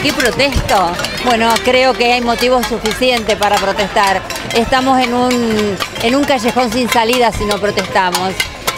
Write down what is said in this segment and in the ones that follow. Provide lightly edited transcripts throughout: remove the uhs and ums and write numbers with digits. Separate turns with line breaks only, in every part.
qué protesto? Bueno, creo que hay motivos suficientes para protestar. Estamos en un callejón sin salida si no protestamos.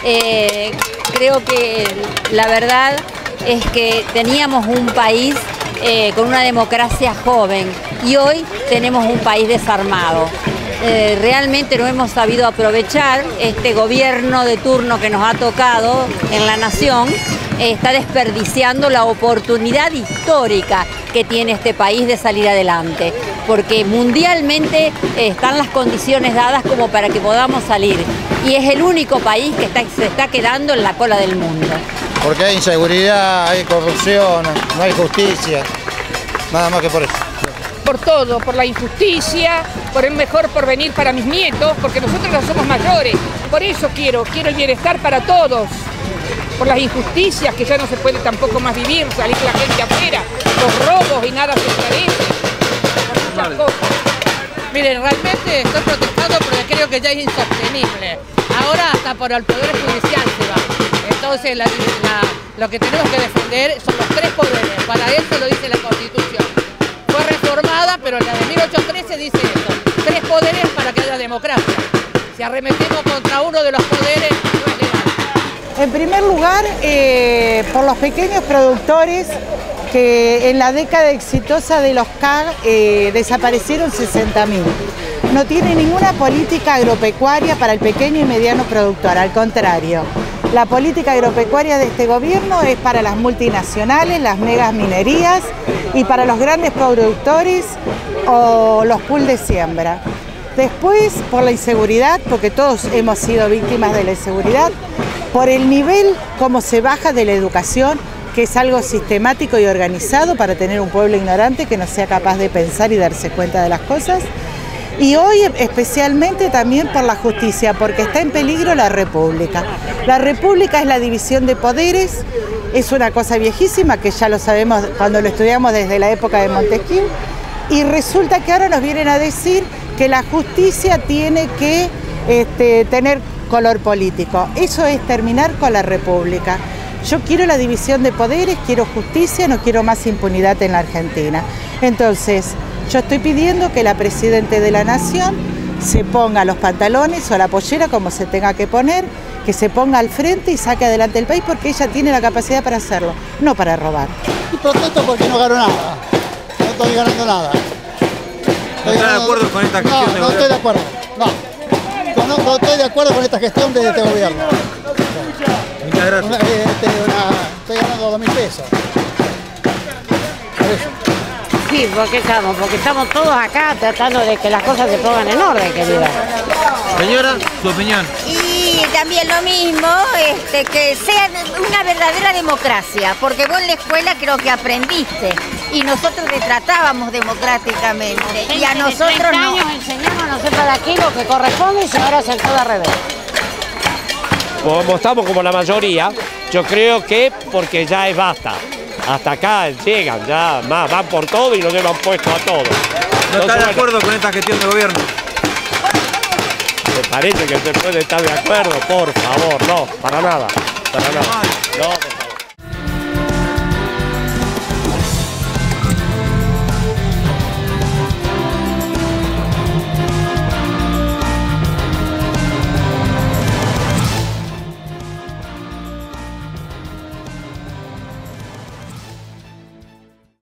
Creo que la verdad es que teníamos un país con una democracia joven y hoy tenemos un país desarmado. Realmente no hemos sabido aprovechar este gobierno de turno que nos ha tocado en la nación. Está desperdiciando la oportunidad histórica que tiene este país de salir adelante, porque mundialmente están las condiciones dadas como para que podamos salir, y es el único país que se está quedando en la cola del mundo.
Porque hay inseguridad, hay corrupción, no hay justicia, nada más que por eso.
Por todo, por la injusticia, por el mejor porvenir para mis nietos, porque nosotros no somos mayores. Por eso quiero el bienestar para todos. Por las injusticias, que ya no se puede tampoco más vivir, salir la gente afuera, los robos y nada se esclarece. Por muchas cosas.
Miren, realmente estoy protestando porque creo que ya es insostenible. Ahora hasta por el Poder Judicial se va. Entonces lo que tenemos que defender son los tres poderes. Para eso lo dice la Constitución. Fue reformada, pero la de 1813 dice eso. Tres poderes para que haya democracia. Si arremetemos contra uno de los poderes, no es legal.
En primer lugar, por los pequeños productores que en la década exitosa de los CAG desaparecieron 60.000. No tiene ninguna política agropecuaria para el pequeño y mediano productor, al contrario. La política agropecuaria de este gobierno es para las multinacionales, las megas minerías y para los grandes productores o los pools de siembra. Después, por la inseguridad, porque todos hemos sido víctimas de la inseguridad, por el nivel como se baja de la educación, que es algo sistemático y organizado para tener un pueblo ignorante que no sea capaz de pensar y darse cuenta de las cosas. Y hoy especialmente también por la justicia, porque está en peligro la República. La República es la división de poderes, es una cosa viejísima que ya lo sabemos cuando lo estudiamos desde la época de Montesquieu, y resulta que ahora nos vienen a decir que la justicia tiene que tener color político. Eso es terminar con la República. Yo quiero la división de poderes, quiero justicia, no quiero más impunidad en la Argentina. Entonces, yo estoy pidiendo que la Presidenta de la Nación se ponga los pantalones o la pollera como se tenga que poner, que se ponga al frente y saque adelante el país porque ella tiene la capacidad para hacerlo, no para robar.
Y protesto porque no gano nada, no estoy ganando nada.
¿No está de acuerdo con esta gestión de gobierno?
No estoy de acuerdo, no estoy de acuerdo con esta gestión de este gobierno.
Muchas gracias.
Estoy ganando 2.000 pesos. Por eso.
Sí, porque estamos todos acá tratando de que las cosas se pongan en orden, querida.
Señora, su opinión.
Y también lo mismo, que sea una verdadera democracia, porque vos en la escuela creo que aprendiste y nosotros te tratábamos democráticamente y a nosotros no.
Años enseñamos no sé para qué lo que corresponde y ahora hacer todo al revés.
Como estamos como la mayoría, yo creo que porque ya es basta. Hasta acá llegan, ya más, van por todo y nos llevan puesto a todo.
¿No está de acuerdo con esta gestión de gobierno?
Me parece que se puede estar de acuerdo, por favor, no, para nada, para nada. No.